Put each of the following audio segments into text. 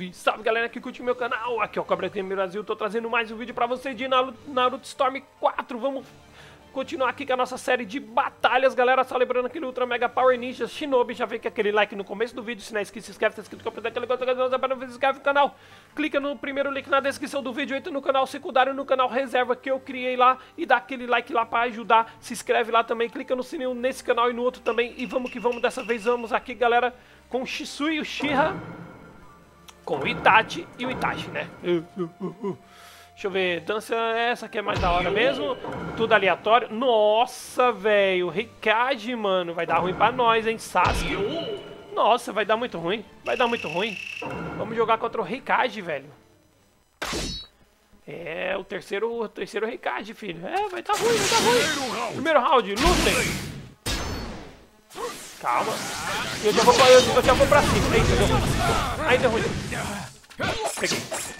Salve, salve galera que curte o meu canal, aqui é o Cobra Game Brasil, tô trazendo mais um vídeo pra vocês de Naruto Storm 4, vamos continuar aqui com a nossa série de batalhas, galera, só lembrando aquele Ultra Mega Power Ninja Shinobi, já vem com aquele like no começo do vídeo, se não é inscrito, se inscreve, se é inscrito, compartilha, se inscreve no canal, clica no primeiro link na descrição do vídeo, entra no canal secundário, no canal reserva que eu criei lá e dá aquele like lá pra ajudar, se inscreve lá também, clica no sininho nesse canal e no outro também, e vamos que vamos, dessa vez vamos aqui, galera, com o Shisui e o Uchiha, com o Itachi e o Itachi, né? Deixa eu ver, dança essa aqui é mais da hora mesmo, tudo aleatório. Nossa, velho, Hikage, mano, vai dar ruim pra nós, hein, Sasuke. Nossa, vai dar muito ruim, vai dar muito ruim. Vamos jogar contra o Hikage, velho. É, o terceiro Hikage, filho. É, vai dar ruim, vai dar ruim. Primeiro round, lutem. Calma. Eu já vou pra cima. Eita, deu ruim. Aí deu ruim. Peguei.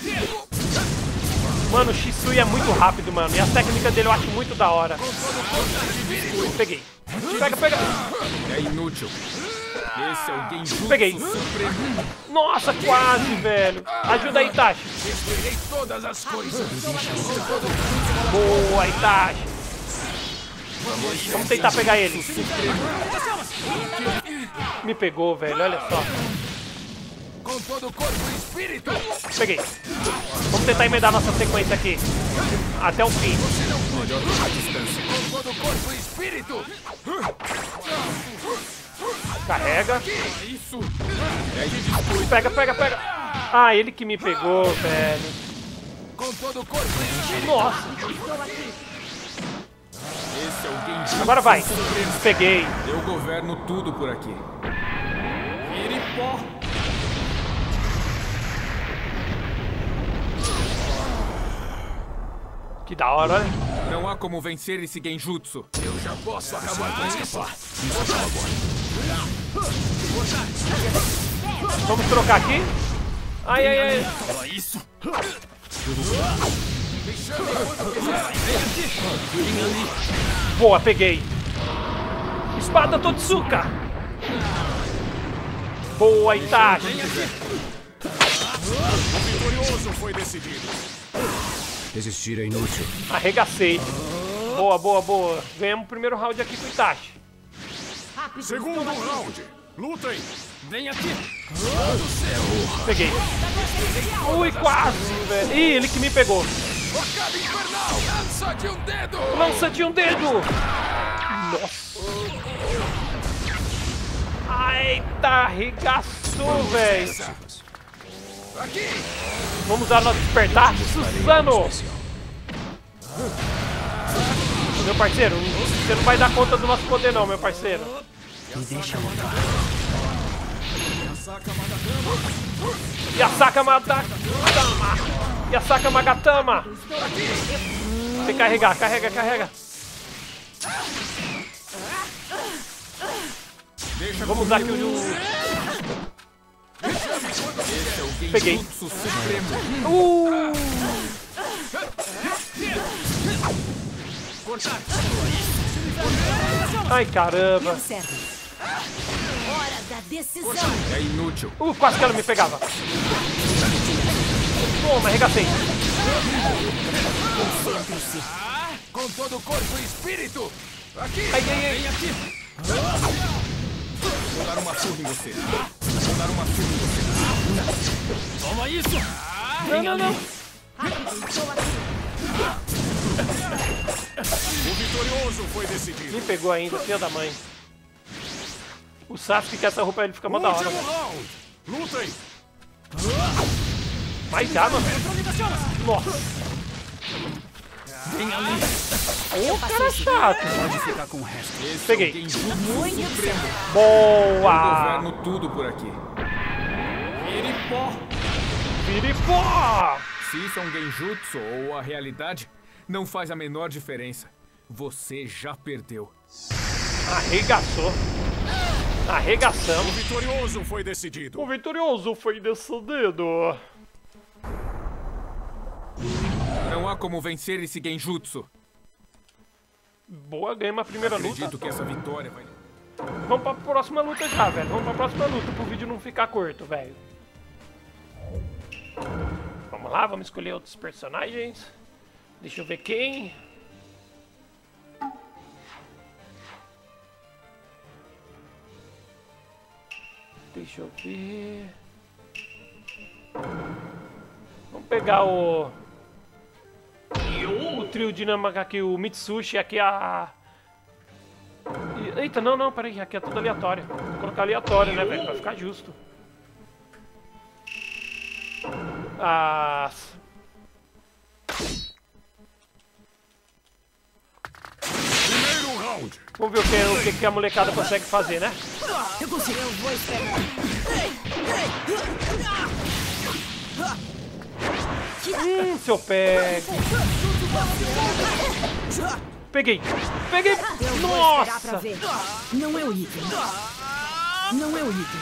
Mano, o Shisui é muito rápido, mano. E a técnica dele eu acho muito da hora. Peguei. Pega, pega. É inútil. Esse é o Genjutsu Peguei. Supremo. Nossa, quase, velho. Ajuda aí, Itachi. Destruirei todas as coisas. Boa, Itachi. Vamos tentar pegar ele. Me pegou, velho. Olha só. Com todo o corpo e espírito. Peguei. Vamos tentar emendar nossa sequência aqui. Até o fim. Melhor a distância. Com todo o corpo e espírito. Carrega. Isso. É de Pega, pega, pega. Ah, ele que me pegou, velho. Com todo o corpo e espírito. Nossa. Esse é o Genjutsu Agora vai. Supremo. Peguei. Eu governo tudo por aqui. Vire pó. Que da hora, olha. Não há como vencer esse Genjutsu. Eu já posso acabar com isso. Vamos trocar aqui. Ai, ai, ai. Fala isso. Boa, peguei. Espada Totsuka. Boa, Itachi. O vitorioso foi decidido. Desistir é inútil. Arregacei. Boa, boa, boa. Ganhamos o primeiro round aqui com o Itachi. Segundo round. Lutem. Vem aqui. Peguei. Ui, quase, velho. Ih, ele que me pegou. Facada infernal. Lança de um dedo. Lança de um dedo. Nossa. Ai, tá, arregaçou, velho. Aqui. Vamos usar nosso despertar. Suzano. Meu parceiro, você não vai dar conta do nosso poder não, meu parceiro. Me deixa lutar. Yasaka Magatama. Yasaka Magatama. Tem que carregar, carrega, carrega. Vamos usar aqui o... Peguei. Genjutsu Supremo. Ai, caramba. Hora da decisão. É inútil. Quase que ela me pegava. Toma, arregacei. Com todo o corpo e espírito. Aqui. Ai, ai, ai. Vem aqui. Vou dar uma surra em você. Vou dar uma surra em você. Toma isso. Não, não, não. O vitorioso foi decidido. Me pegou ainda, filha da mãe. O Sasuke com essa roupa ele fica mó da hora. Último round. Lutem. Mas já, mano. Nossa. Vem ali. Ô, cara chato. Pode ficar com o resto. Esse Peguei. é o Genjutsu Supremo. Boa. Governo tudo por aqui. Vire pó. Piripó. Se isso é um Genjutsu ou a realidade, não faz a menor diferença. Você já perdeu. Arregaçou. Arregaçamos. O vitorioso foi decidido. O vitorioso foi decidido. Não há como vencer esse Genjutsu. Boa, ganhamos a primeira luta. Acredito que essa vitória vai... Vamos pra próxima luta já, velho. Vamos pra próxima luta pro vídeo não ficar curto, velho. Vamos lá, vamos escolher outros personagens. Deixa eu ver quem. Deixa eu ver. Vamos pegar o trio dinâmico aqui, o Mitsushi, aqui Eita, não, peraí, aqui é tudo aleatório. Vou colocar aleatório, né, velho, pra ficar justo. Primeiro round. Vamos ver o que a molecada consegue fazer, né? Eu consigo. Eu vou esperar. Seu pé. Peguei. Nossa. Não é o item. Não é o item.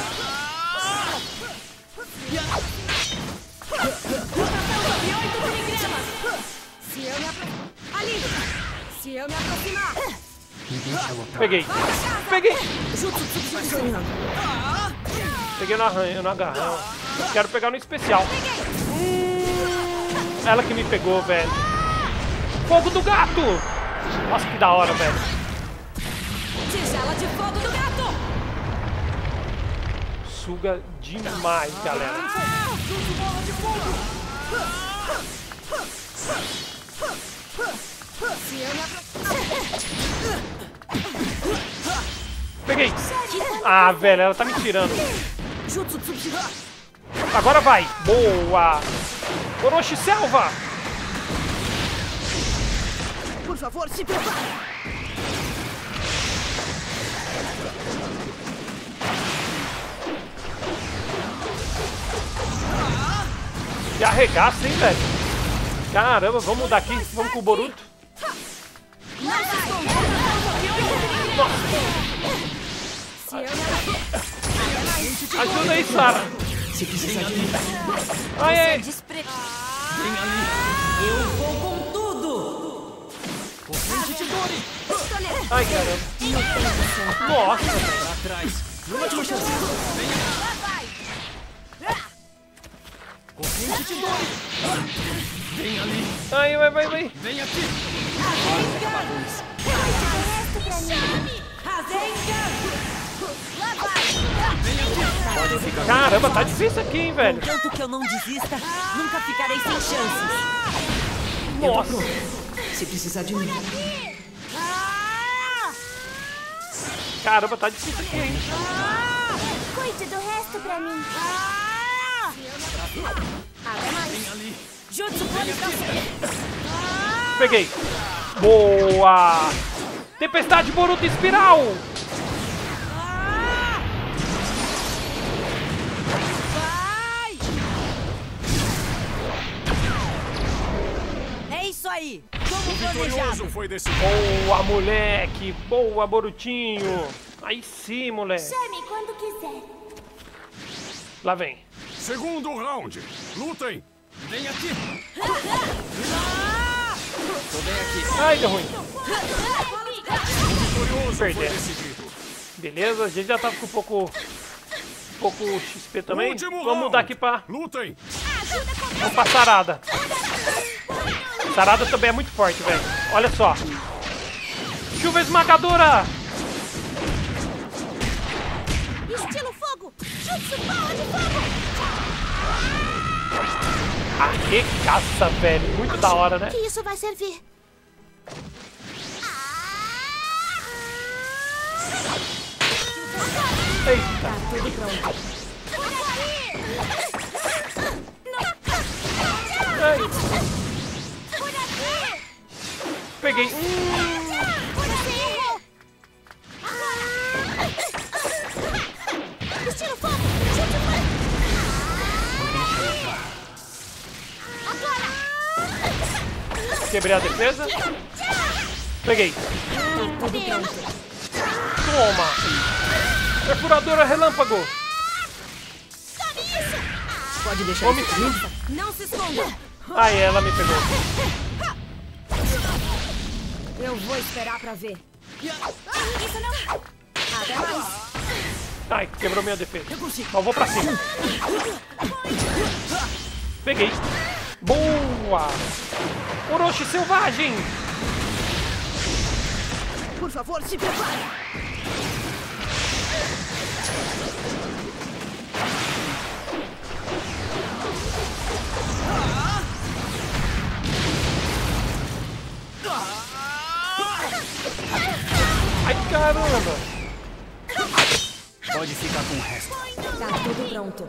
Se eu me aproximar. Peguei. Peguei no agarrão. Quero pegar no especial. Ela que me pegou, velho. Fogo do gato! Nossa, que da hora, velho. Tigela de fogo do gato! Suga demais, galera. Peguei! Ah, velho, ela tá me tirando. Agora vai! Boa! Orochi Selva! Por favor, se prepare! Que arregaça, hein, velho? Caramba, vamos mudar aqui. Vamos com o Boruto. Ajuda aí, Sara. Se precisar de mim. Ai. Vem ali. Eu vou com tudo. Corrente de Dori. Ai, caramba. Nossa. Lá atrás. Última chance. Corrente de Dori. Vem ali. Ai, vai. Vem aqui. Caramba, tá difícil aqui, hein, velho. Tanto que eu não desista, nunca ficarei sem chances. Nossa. Se precisar de mim. Caramba, tá difícil aqui, hein. Cuide do resto pra mim. Vem ali. Jutsu Peguei. Boa. Tempestade Boruto Espiral. É isso aí. Como planejado. Foi decidido. Boa, moleque. Boa, Borutinho. Aí sim, moleque. Chame quando quiser. Lá vem. Segundo round. Lutem. Vem aqui. Tô bem aqui. Ai, deu ruim. Vitorioso foi Perder. decidido. Beleza, a gente já tá com um pouco XP também. Último Vamos round. mudar aqui pra... Lutem. Vamos pra Sarada. Sarada também é muito forte, velho. Olha só. Chuva esmagadora. Estilo fogo. Jutsu bola de fogo. Arregaça, velho. Muito da hora, né? Que isso vai servir? Eita. Tudo pronto. Ai. Peguei. Você errou. Estilo fogo. Jutsu fogo. Agora. Quebrei a defesa. Peguei. Tudo pronto. Toma. Perfuradora relâmpago. Pode deixar Homem. isso comigo? Não se esconda. Ai, ela me pegou. Eu vou esperar pra ver. Isso não. Até mais. Ai, quebrou minha defesa. Eu consigo. Então vou pra cima. Peguei. Boa! Orochi selvagem! Por favor, se prepare. Ai, caramba! Pode ficar com o resto. Tá tudo pronto.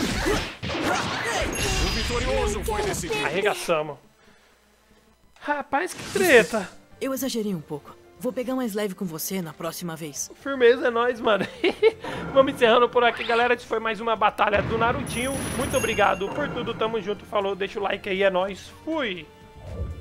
O vitorioso foi decidido. Arregaçamos. Rapaz, que treta! Eu exagerei um pouco. Vou pegar mais leve com você na próxima vez. Firmeza é nóis, mano. Vamos encerrando por aqui, galera. Essa foi mais uma batalha do Narutinho. Muito obrigado por tudo, tamo junto. Falou, deixa o like aí, é nóis. Fui!